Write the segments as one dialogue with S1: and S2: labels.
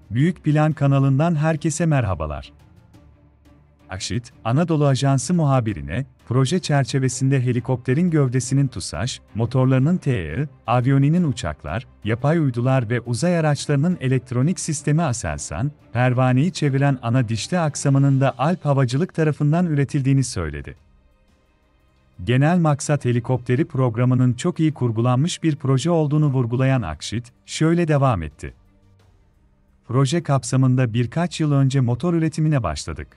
S1: Büyük Plan kanalından herkese merhabalar. Akşit, Anadolu Ajansı muhabirine, proje çerçevesinde helikopterin gövdesinin TUSAŞ, motorlarının TEİ, aviyonik uçaklar, yapay uydular ve uzay araçlarının elektronik sistemi Aselsan, pervaneyi çeviren ana dişli aksamının da Alp Havacılık tarafından üretildiğini söyledi. Genel maksat helikopteri programının çok iyi kurgulanmış bir proje olduğunu vurgulayan Akşit, şöyle devam etti. Proje kapsamında birkaç yıl önce motor üretimine başladık.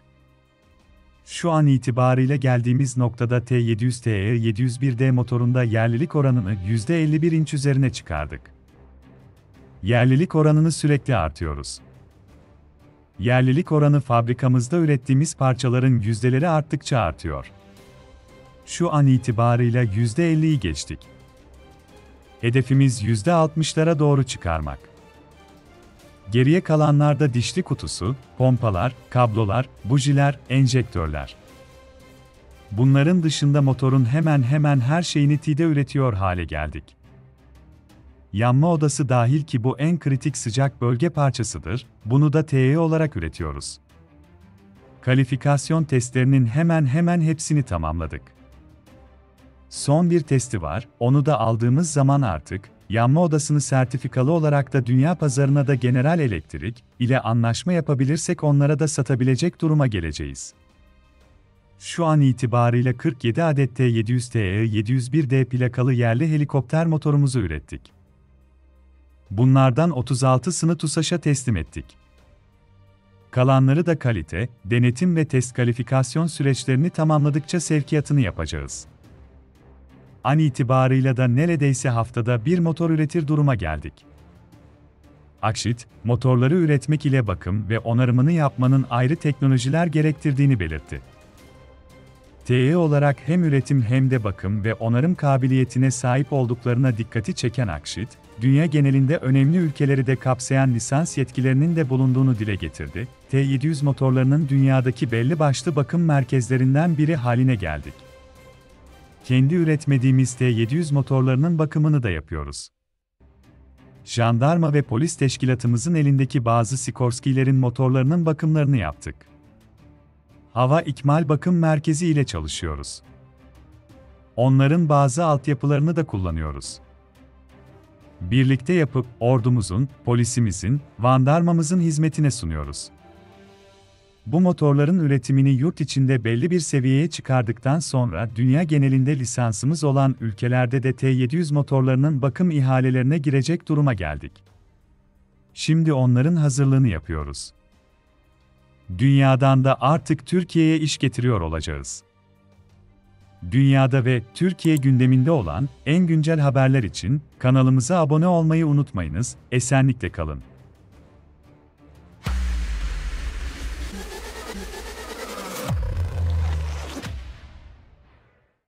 S1: Şu an itibariyle geldiğimiz noktada T700TE701D motorunda yerlilik oranını %51 inç üzerine çıkardık. Yerlilik oranını sürekli artıyoruz. Yerlilik oranı fabrikamızda ürettiğimiz parçaların yüzdeleri arttıkça artıyor. Şu an itibarıyla %50'yi geçtik. Hedefimiz %60'lara doğru çıkarmak. Geriye kalanlarda dişli kutusu, pompalar, kablolar, bujiler, enjektörler. Bunların dışında motorun hemen hemen her şeyini Tİ'de üretiyor hale geldik. Yanma odası dahil ki bu en kritik sıcak bölge parçasıdır, bunu da TE olarak üretiyoruz. Kalifikasyon testlerinin hemen hemen hepsini tamamladık. Son bir testi var, onu da aldığımız zaman artık, yanma odasını sertifikalı olarak da dünya pazarına da General Electric ile anlaşma yapabilirsek onlara da satabilecek duruma geleceğiz. Şu an itibariyle 47 adet T700TE701D plakalı yerli helikopter motorumuzu ürettik. Bunlardan 36'sını TUSAŞ'a teslim ettik. Kalanları da kalite, denetim ve test kalifikasyon süreçlerini tamamladıkça sevkiyatını yapacağız. An itibarıyla da neredeyse haftada bir motor üretir duruma geldik. Akşit, motorları üretmek ile bakım ve onarımını yapmanın ayrı teknolojiler gerektirdiğini belirtti. TE olarak hem üretim hem de bakım ve onarım kabiliyetine sahip olduklarına dikkati çeken Akşit, dünya genelinde önemli ülkeleri de kapsayan lisans yetkilerinin de bulunduğunu dile getirdi. T700 motorlarının dünyadaki belli başlı bakım merkezlerinden biri haline geldik. Kendi üretmediğimiz T700 motorlarının bakımını da yapıyoruz. Jandarma ve polis teşkilatımızın elindeki bazı Sikorsky'lerin motorlarının bakımlarını yaptık. Hava İkmal Bakım Merkezi ile çalışıyoruz. Onların bazı altyapılarını da kullanıyoruz. Birlikte yapıp ordumuzun, polisimizin, jandarmamızın hizmetine sunuyoruz. Bu motorların üretimini yurt içinde belli bir seviyeye çıkardıktan sonra dünya genelinde lisansımız olan ülkelerde de T700 motorlarının bakım ihalelerine girecek duruma geldik. Şimdi onların hazırlığını yapıyoruz. Dünyadan da artık Türkiye'ye iş getiriyor olacağız. Dünyada ve Türkiye gündeminde olan en güncel haberler için kanalımıza abone olmayı unutmayınız, esenlikle kalın.